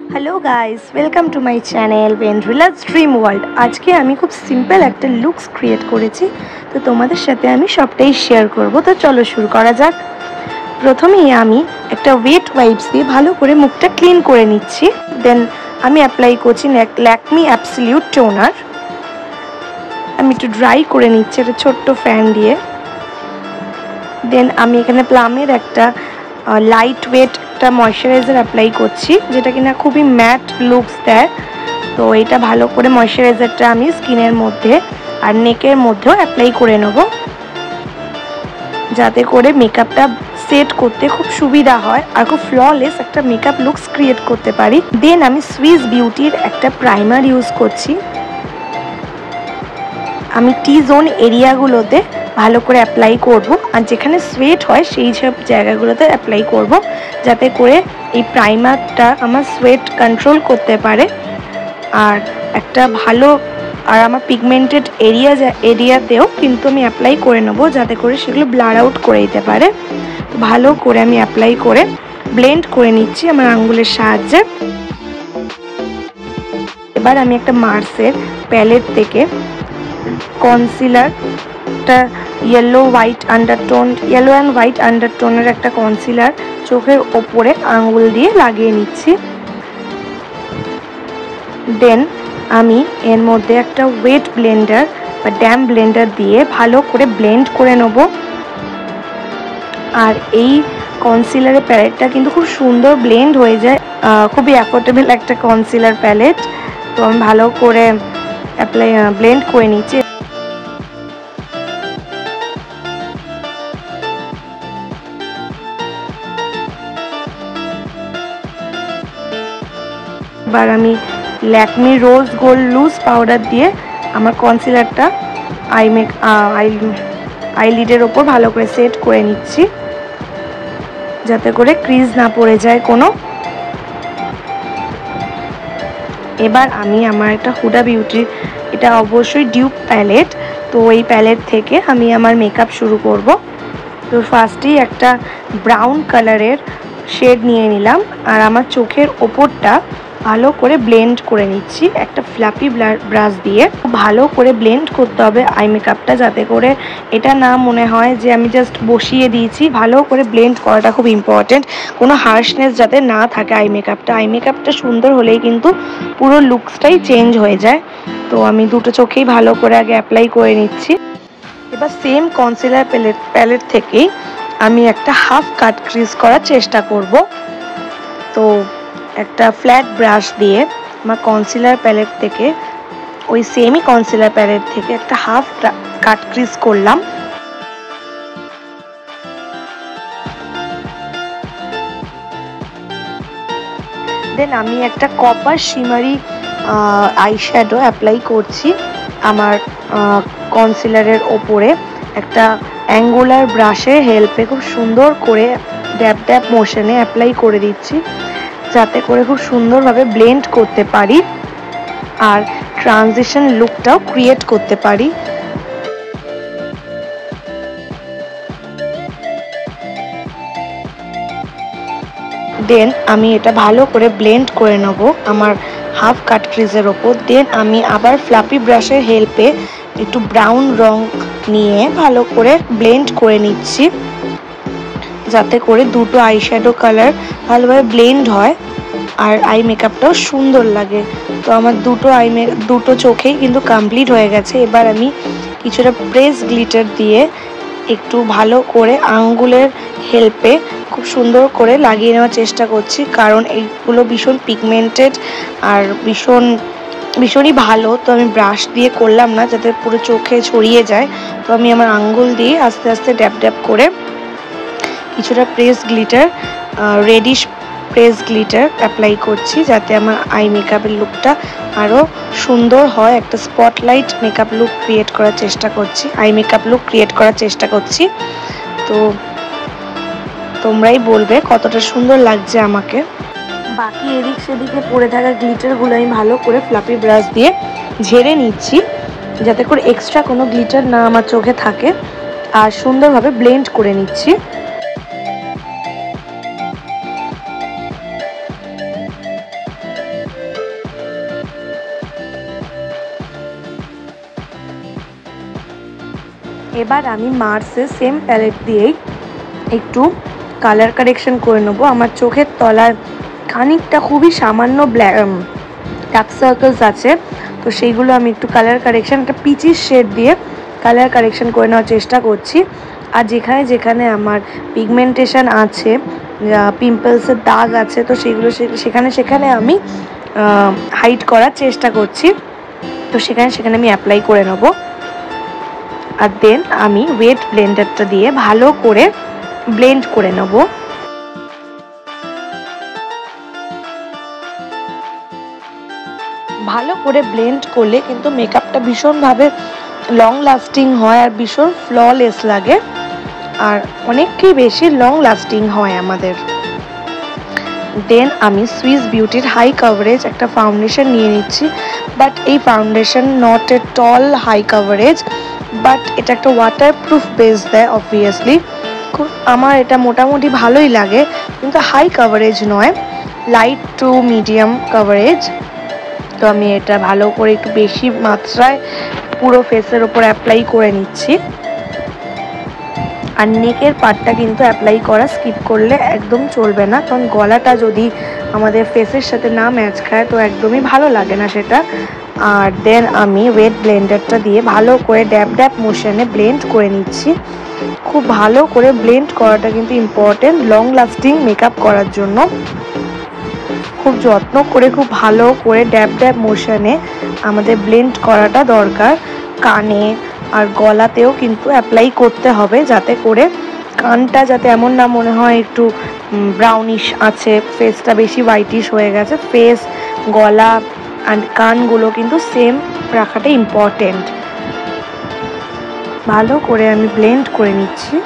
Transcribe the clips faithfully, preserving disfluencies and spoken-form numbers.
Hello guys, welcome to my channel Vendrila's dream world. आज के आमी खूब सिम्पल एक लुक्स क्रिएट करेছি, तो तुम्हारे साथे आमी सबटाई शेयर करब। तो चलो शुरू करा जाक। प्रथमेই आमी एक वेट वाइप्स दिए भालो करे मुखटा क्लिन करे निচ্ছি। देन आमी अप्लाई करছি लैक्मी एब्सोल्यूट टोनार। आमी एकटु ड्राई करे निচ্ছি একটা ছোট্ট ফ্যান দিয়ে। देन आमी এখানে প্লামের একটা लाइट वेट मयश्चाराइजार अप्लाई करছি যেটা কিনা খুবই ম্যাট লুকস দেয়। তো এটা ভালো করে ময়শ্চারাইজারটা আমি স্কিনের মধ্যে আর নেকের মধ্যেও অ্যাপ্লাই করে নেব, যাতে করে মেকআপটা সেট করতে খুব সুবিধা হয় আর খুব ফ্ললেস একটা মেকআপ লুকস ক্রিয়েট করতে পারি। দেন আমি সুইস বিউটির একটা প্রাইমার ইউজ করছি। আমি টি জোন এরিয়াগুলোতে ভালো করে অ্যাপ্লাই করব আর যেখানে সোয়েট হয় সেই সব জায়গাগুলোতে অ্যাপ্লাই করব, যাতে করে এই প্রাইমারটা আমার সোয়েট কন্ট্রোল করতে পারে আর একটা ভালো আর আমার পিগমেন্টেড এরিয়া এরিয়াতেও কিন্তু আমি অ্যাপ্লাই করে নেব, যাতে করে সেগুলো ব্লার আউট করে দিতে পারে। তো ভালো করে আমি অ্যাপ্লাই করে ব্লেন্ড করে নিচ্ছি আমার আঙ্গুলের সাহায্যে। এবার আমি একটা মার্সের প্যালেট থেকে কনসিলারটা yellow white undertone yellow and white undertone एक कन्सिलार चोखेर ओपरे आंगुल दिए लागिए निচ্ছি। देन आमी एर मध्य एक वेट ब्लेंडार बा डैम ब्लेंडार दिए भालो करे ब्लेंड करे नेब। और এই কনসিলারের প্যালেটটা কিন্তু খুব সুন্দর ব্লেন্ড হয়ে যায়, খুবই অ্যাফোর্ডেবল একটা কনসিলার প্যালেট। তো আমি ভালো করে অ্যাপ্লাই ব্লেন্ড করে নিচ্ছি। এবার আমি Lakme rose gold loose powder দিয়ে আমার কনসিলারটা আই মেক আই আইলিডের ওপর ভালো করে সেট করে নিচ্ছি, যাতে করে ক্রিজ না পড়ে যায় কোনো। এবার আমি আমার একটা হুডা বিউটির এটা অবশ্যই ডিউপ প্যালেট, তো এই প্যালেট থেকে আমি আমার মেকআপ শুরু করব। তো ফার্স্টেই একটা ব্রাউন কালারের শেড নিয়ে নিলাম আর আমার চোখের ওপরটা ভালো করে ব্লেন্ড করে নিচ্ছি একটা ফ্লাপি ব্রাশ দিয়ে। ভালো করে ব্লেন্ড করতে হবে আই মেকআপটা, যাতে করে এটা না মনে হয় যে আমি জাস্ট বসিয়ে দিয়েছি। ভালো করে ব্লেন্ড করাটা খুব ইম্পর্টেন্ট, কোনো হার্শনেস যাতে না থাকে আই মেকআপটা। আই মেকআপটা সুন্দর হলেই কিন্তু পুরো লুকসটাই চেঞ্জ হয়ে যায়। তো আমি দুটো চোখেই ভালো করে আগে অ্যাপ্লাই করে নিচ্ছি। এবার সেম কনসিলার প্যালেট প্যালেট থেকেই আমি একটা হাফ কাট ক্রিজ করার চেষ্টা করব। তো একটা ফ্ল্যাট ব্রাশ দিয়ে আমার কনসিলার প্যালেট থেকে ওই সেমই কনসিলার প্যালেট থেকে একটা হাফ কাট ক্রিজ করলাম। দেন আমি একটা কপার শিমারি আইশ্যাডো অ্যাপ্লাই করছি আমার কনসিলারের ওপরে একটা অ্যাঙ্গুলার ব্রাশের হেল্পে খুব সুন্দর করে ড্যাব ড্যাব মোশনে অ্যাপ্লাই করে দিচ্ছি, যাতে করে খুব সুন্দরভাবে ব্লেন্ড করতে পারি আর ট্রানজিশন লুকটাও ক্রিয়েট করতে পারি। দেন আমি এটা ভালো করে ব্লেন্ড করে নেব আমার হাফ কাট ক্রিজের ওপর। দেন আমি আবার ফ্লাপি ব্রাশের হেল্পে একটু ব্রাউন রং নিয়ে ভালো করে ব্লেন্ড করে নিচ্ছি, যাতে করে দুটো আইশ্যাডো কালার ভালোভাবে ব্লেন্ড হয় আর আই মেকআপটাও সুন্দর লাগে। তো আমার দুটো আই মে দুটো চোখেই কিন্তু কমপ্লিট হয়ে গেছে। এবার আমি কিছুটা প্রেস গ্লিটার দিয়ে একটু ভালো করে আঙ্গুলের হেল্পে খুব সুন্দর করে লাগিয়ে নেওয়ার চেষ্টা করছি, কারণ এইগুলো ভীষণ পিগমেন্টেড আর ভীষণ ভীষণই ভালো। তো আমি ব্রাশ দিয়ে করলাম না, যাতে পুরো চোখে ছড়িয়ে যায়। তো আমি আমার আঙ্গুল দিয়ে আস্তে আস্তে ড্যাপ ড্যাপ করে কিছুটা press glitter reddish press glitter apply করছি, যাতে আমার আই মেকআপের লুকটা আরও সুন্দর হয়। একটা স্পটলাইট মেকআপ লুক ক্রিয়েট করার চেষ্টা করছি আই মেকআপ লুক ক্রিয়েট করার চেষ্টা করছি। তো তোমরাই বলবে কতটা সুন্দর লাগছে আমাকে। বাকি এদিক সেদিকে পড়ে থাকা গ্লিটারগুলো আমি ভালো করে ফ্লাপি ব্রাশ দিয়ে ঝেড়ে নিচ্ছি, যাতে করে এক্সট্রা কোনো গ্লিটার না আমার চোখে থাকে, আর সুন্দরভাবে ব্লেন্ড করে নিচ্ছি। এবার আমি মার্সের সেম প্যালেট দিয়েই একটু কালার কারেকশন করে নেবো। আমার চোখের তলায় খানিকটা খুবই সামান্য ব্ল্যাক ডার্ক সার্কেলস আছে, তো সেইগুলো আমি একটু কালার কারেকশন একটা পিচিস শেড দিয়ে কালার কারেকশন করে নেওয়ার চেষ্টা করছি। আর যেখানে যেখানে আমার পিগমেন্টেশন আছে, পিম্পলসের দাগ আছে, তো সেগুলো সেখানে সেখানে আমি হাইড করার চেষ্টা করছি। তো সেখানে সেখানে আমি অ্যাপ্লাই করে নেব। আর দেন আমি ওয়েট ব্লেন্ডারটা দিয়ে ভালো করে ব্লেন্ড করে নেব। ভালো করে ব্লেন্ড করলে কিন্তু মেকআপটা ভীষণভাবে লং লাস্টিং হয় আর ভীষণ ফ্ললেস লাগে, আর অনেকটাই বেশি লং লাস্টিং হয় আমাদের। দেন আমি সুইস বিউটির হাই কভারেজ একটা ফাউন্ডেশন নিয়ে নিচ্ছি, বাট এই foundation not at all high coverage, but এটা একটা ওয়াটারপ্রুফ বেস দেয় অবভিয়াসলি। খুব আমার এটা মোটামুটি ভালোই লাগে, কিন্তু হাই কভারেজ নয়, লাইট টু মিডিয়াম কভারেজ। তো আমি এটা ভালো করে একটু বেশি মাত্রায় পুরো ফেসের ওপর অ্যাপ্লাই করে নিচ্ছি। আর নেকের পার্টটা কিন্তু অ্যাপ্লাই করা স্কিপ করলে একদম চলবে না, কারণ গলাটা যদি আমাদের ফেসের সাথে না ম্যাচ খায় তো একদমই ভালো লাগে না সেটা। আর দেন আমি ওয়েট ব্লেন্ডারটা দিয়ে ভালো করে ড্যাব ড্যাব মোশনে ব্লেন্ড করে নিচ্ছি। খুব ভালো করে ব্লেন্ড করাটা কিন্তু ইম্পর্টেন্ট লং লাস্টিং মেকআপ করার জন্য। খুব যত্ন করে খুব ভালো করে ড্যাব ড্যাব মোশনে আমাদের ব্লেন্ড করাটা দরকার। কানে আর গলাতেও কিন্তু অ্যাপ্লাই করতে হবে, যাতে করে কানটা যাতে এমন না মনে হয় একটু ব্রাউনিশ আছে, ফেসটা বেশি হোয়াইটিশ হয়ে গেছে। ফেস, গলা আর কানগুলো কিন্তু সেম রাখাটা ইম্পর্টেন্ট। ভালো করে আমি ব্লেন্ড করে নিচ্ছি।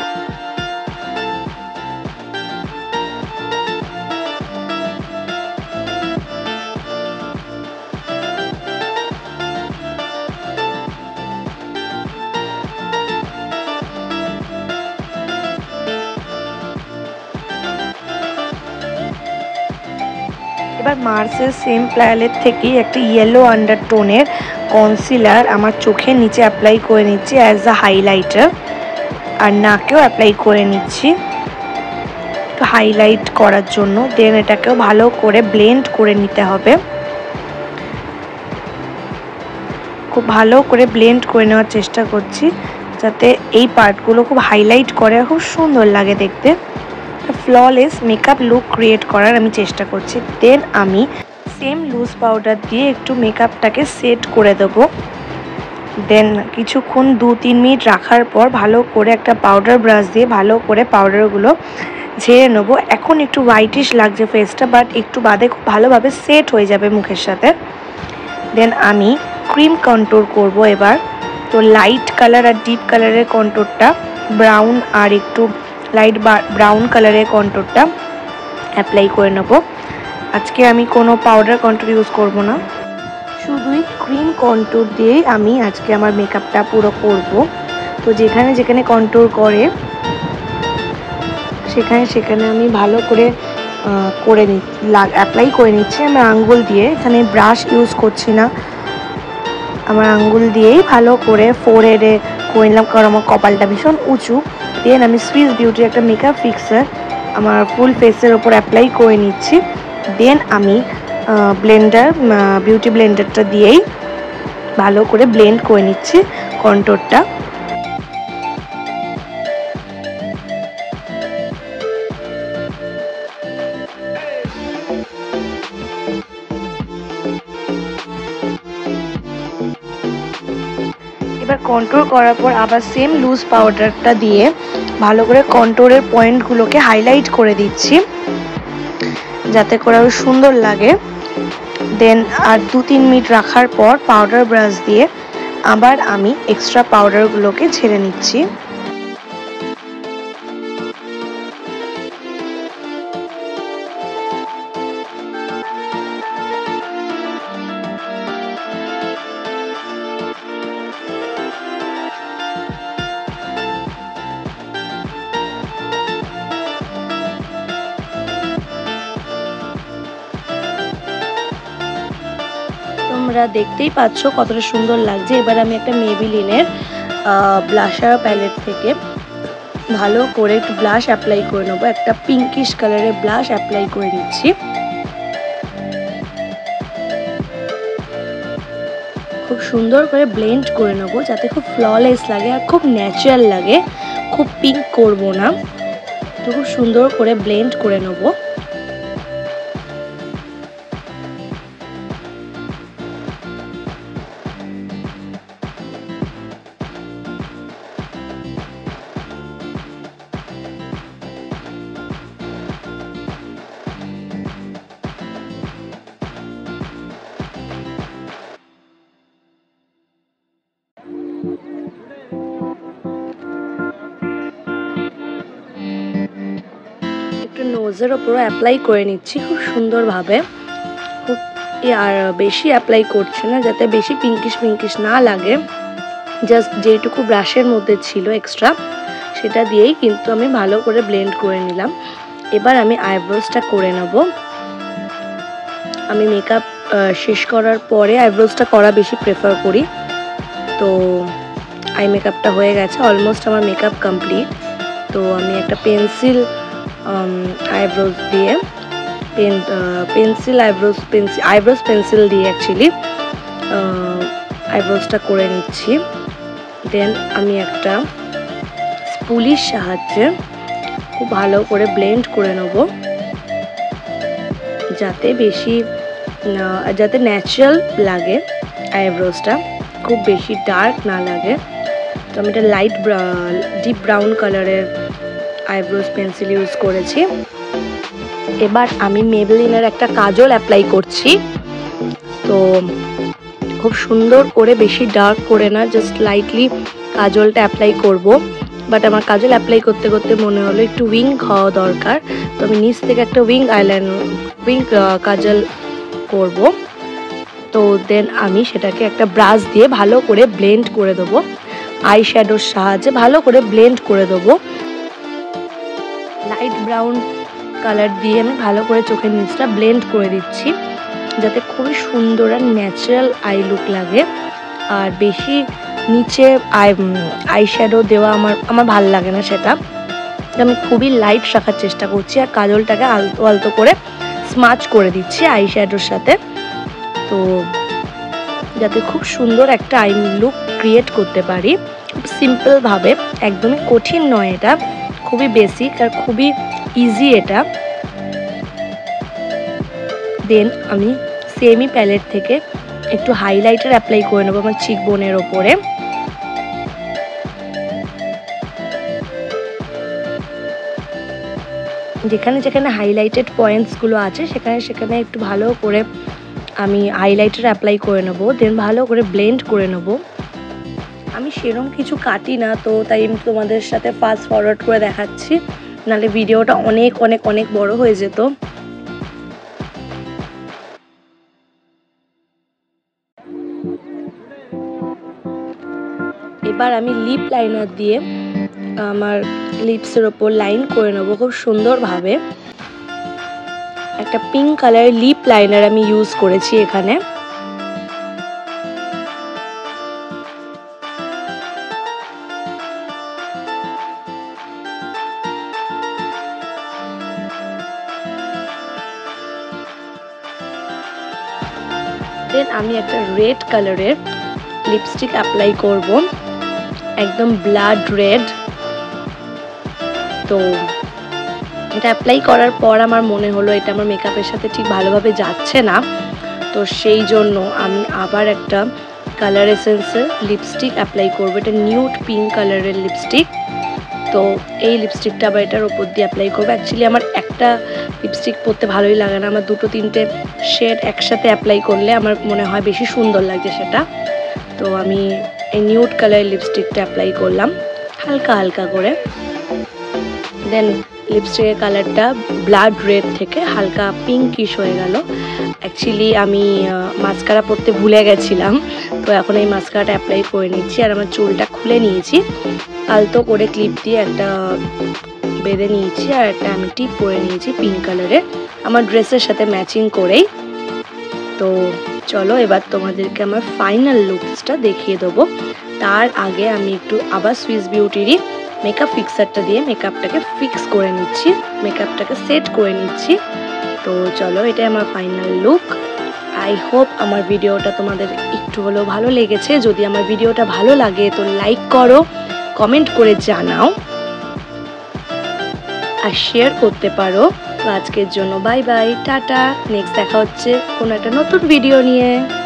এবার মার্সের সেম প্যালেট থেকেই একটা ইয়েলো আন্ডারটোনের কনসিলার আমার চোখের নিচে অ্যাপ্লাই করে নিচ্ছি অ্যাজ আ হাইলাইটার, আর নাকেও অ্যাপ্লাই করে নিচ্ছি একটু হাইলাইট করার জন্য। দেন এটাকেও ভালো করে ব্লেন্ড করে নিতে হবে। খুব ভালো করে ব্লেন্ড করে নেওয়ার চেষ্টা করছি, যাতে এই পার্টগুলো খুব হাইলাইট করে, খুব সুন্দর লাগে দেখতে। ফ্ললেস মেকআপ লুক ক্রিয়েট করার আমি চেষ্টা করছি। দেন আমি সেম লুজ পাউডার দিয়ে একটু মেকআপটাকে সেট করে দেবো। দেন কিছুক্ষণ দু তিন মিনিট রাখার পর ভালো করে একটা পাউডার ব্রাশ দিয়ে ভালো করে পাউডারগুলো ঝেড়ে নেবো। এখন একটু হোয়াইটিশ লাগছে ফেসটা, বাট একটু বাদে খুব ভালোভাবে সেট হয়ে যাবে মুখের সাথে। দেন আমি ক্রিম কন্ট্রোল করব এবার। তো লাইট কালার আর ডিপ কালারের কন্ট্রোলটা, ব্রাউন আর একটু লাইট ব্রাউন কালারের কন্ট্রোলটা অ্যাপ্লাই করে নেব। আজকে আমি কোনো পাউডার কন্ট্রোল ইউজ করব না, শুধুই ক্রিম কন্ট্রোল দিয়েই আমি আজকে আমার মেকআপটা পুরো করব। তো যেখানে যেখানে কন্ট্রোল করে সেখানে সেখানে আমি ভালো করে করে নি অ্যাপ্লাই করে নিচ্ছি আমার আঙ্গুল দিয়ে। এখানে ব্রাশ ইউজ করছি না, আমার আঙ্গুল দিয়েই ভালো করে ফোরহেডে করে নিলাম, কারণ আমার কপালটা ভীষণ উঁচু। দেন আমি সুইস বিউটির একটা মেকআপ ফিক্সার আমার ফুল ফেসের ওপর অ্যাপ্লাই করে নিচ্ছি। দেন আমি ব্লেন্ডার বিউটি ব্লেন্ডারটা দিয়েই ভালো করে ব্লেন্ড করে নিচ্ছি কন্ট্রোলটা। এবার কন্ট্রোল করার পর আবার সেম লুজ পাউডারটা দিয়ে ভালো করে কন্ট্রোলের পয়েন্টগুলোকে হাইলাইট করে দিচ্ছি, যাতে করে আরো সুন্দর লাগে। দেন আর দু তিন মিনিট রাখার পর পাউডার ব্রাশ দিয়ে আবার আমি এক্সট্রা পাউডারগুলোকে ঝেড়ে নিচ্ছি। তোমরা দেখতেই পাচ্ছ কতটা সুন্দর লাগছে। এবার আমি একটা মেবিলিনের ব্লাশার প্যালেট থেকে ভালো করে একটু ব্লাশ অ্যাপ্লাই করে নেবো। একটা পিঙ্কিশ কালারের ব্লাশ অ্যাপ্লাই করে নিচ্ছি। খুব সুন্দর করে ব্লেন্ড করে নেবো যাতে খুব ফ্ললেস লাগে আর খুব ন্যাচারাল লাগে, খুব পিঙ্ক করব না। তো খুব সুন্দর করে ব্লেন্ড করে নেবো। একটু নোজের ওপরও অ্যাপ্লাই করে নিচ্ছি খুব সুন্দরভাবে। খুব আর বেশি অ্যাপ্লাই করছি না যাতে বেশি পিঙ্কিশ পিঙ্কিশ না লাগে। জাস্ট যেটুকু ব্রাশের মধ্যে ছিল এক্সট্রা সেটা দিয়েই কিন্তু আমি ভালো করে ব্লেন্ড করে নিলাম। এবার আমি আইব্রোসটা করে নেব। আমি মেকআপ শেষ করার পরে আইব্রোসটা করা বেশি প্রেফার করি। তো আই মেকআপটা হয়ে গেছে, অলমোস্ট আমার মেকআপ কমপ্লিট। তো আমি একটা পেন্সিল আইব্রোস দিয়ে pen pencil eyebrows pencil eyebrows pencil দিয়ে অ্যাকচুয়ালি আইব্রোসটা করে নিচ্ছি। দেন আমি একটা স্পুলির সাহায্যে খুব ভালো করে ব্লেন্ড করে নেব যাতে বেশি যাতে ন্যাচারাল লাগে আইব্রোসটা, খুব বেশি ডার্ক না লাগে। তো আমি এটা লাইট ডিপ ব্রাউন কালারের আইব্রোস পেন্সিল ইউজ করেছি। এবার আমি মেবেলিনের একটা কাজল অ্যাপ্লাই করছি। তো খুব সুন্দর করে, বেশি ডার্ক করে না, জাস্ট লাইটলি কাজলটা অ্যাপ্লাই করব। বাট আমার কাজল অ্যাপ্লাই করতে করতে মনে হলো একটু উইং হওয়া দরকার। তো আমি নিচ থেকে একটা উইং আইলাইনার উইং কাজল করব। তো দেন আমি সেটাকে একটা ব্রাশ দিয়ে ভালো করে ব্লেন্ড করে দেবো। আই শ্যাডোর সাহায্যে ভালো করে ব্লেন্ড করে দেবো। লাইট ব্রাউন কালার দিয়ে আমি ভালো করে চোখের নিচটা ব্লেন্ড করে দিচ্ছি যাতে খুবই সুন্দর আর ন্যাচারাল আই লুক লাগে। আর বেশি নিচে আই আই শ্যাডো দেওয়া আমার আমার ভাল লাগে না, সেটা আমি খুবই লাইট রাখার চেষ্টা করছি। আর কাজলটাকে আলতো আলতো করে স্মাচ করে দিচ্ছি আই শ্যাডোর সাথে, তো যাতে খুব সুন্দর একটা আই লুক ক্রিয়েট করতে পারি খুব সিম্পলভাবে। একদমই কঠিন নয়, এটা খুবই বেসিক আর খুবই ইজি এটা। দেন আমি সেমি প্যালেট থেকে একটু হাইলাইটার অ্যাপ্লাই করে নেবো আমার চিক বোনের ওপরে। যেখানে যেখানে হাইলাইটেড পয়েন্টসগুলো আছে সেখানে সেখানে একটু ভালো করে আমি হাইলাইটার অ্যাপ্লাই করে নেবো। দেন ভালো করে ব্লেন্ড করে নেবো। আমি সেরকম কিছু কাটি না, তো তাই আমি তোমাদের সাথে ফাস্ট ফরওয়ার্ড করে দেখাচ্ছি, নাহলে ভিডিওটা অনেক অনেক অনেক বড় হয়ে যেত। এবার আমি লিপ লাইনার দিয়ে আমার লিপসের ওপর লাইন করে নেবো খুব সুন্দরভাবে। একটা পিঙ্ক কালারের লিপ লাইনার আমি ইউজ করেছি এখানে। দেন আমি একটা রেড কালারের লিপস্টিক অ্যাপ্লাই করব, একদম ব্লাড রেড। তো এটা অ্যাপ্লাই করার পর আমার মনে হলো এটা আমার মেকআপের সাথে ঠিক ভালোভাবে যাচ্ছে না, তো সেই জন্য আমি আবার একটা কালার এসেন্সের লিপস্টিক অ্যাপ্লাই করব। এটা নিউড পিঙ্ক কালারের লিপস্টিক। তো এই লিপস্টিকটা আবার এটার ওপর দিয়ে অ্যাপ্লাই করবো। অ্যাকচুয়ালি আমার একটা লিপস্টিক পরতে ভালোই লাগে না, আমার দুটো তিনটে শেড একসাথে অ্যাপ্লাই করলে আমার মনে হয় বেশি সুন্দর লাগছে সেটা। তো আমি এই নিউড কালারের লিপস্টিকটা অ্যাপ্লাই করলাম হালকা হালকা করে। দেন লিপস্টিকের কালারটা ব্লাড রেড থেকে হালকা পিঙ্কিশ হয়ে গেল। অ্যাকচুয়ালি আমি মাস্কারা পরতে ভুলে গেছিলাম, তো এখন এই মাস্কারাটা অ্যাপ্লাই করে নিচ্ছি। আর আমার চুলটা খুলে নিয়েছি, আলতো করে ক্লিপ দিয়ে একটা বেঁধে নিয়েছি, আর একটা আমি টিপ পরে নিয়েছি পিঙ্ক কালারের আমার ড্রেসের সাথে ম্যাচিং করেই। তো চলো এবার তোমাদেরকে আমার ফাইনাল লুকসটা দেখিয়ে দেবো। তার আগে আমি একটু আবার সুইস বিউটিরই মেকআপ ফিক্সারটা দিয়ে মেকআপটাকে ফিক্স করে নিচ্ছি, মেকআপটাকে সেট করে নিচ্ছি। তো চলো, এটা আমার ফাইনাল লুক। আই হোপ আমার ভিডিওটা তোমাদের একটু হলেও ভালো লেগেছে। যদি আমার ভিডিওটা ভালো লাগে তো লাইক করো, কমেন্ট করে জানাও আর শেয়ার করতে পারো। তো আজকের জন্য বাই বাই, টাটা। নেক্সট দেখা হচ্ছে কোনো একটা নতুন ভিডিও নিয়ে।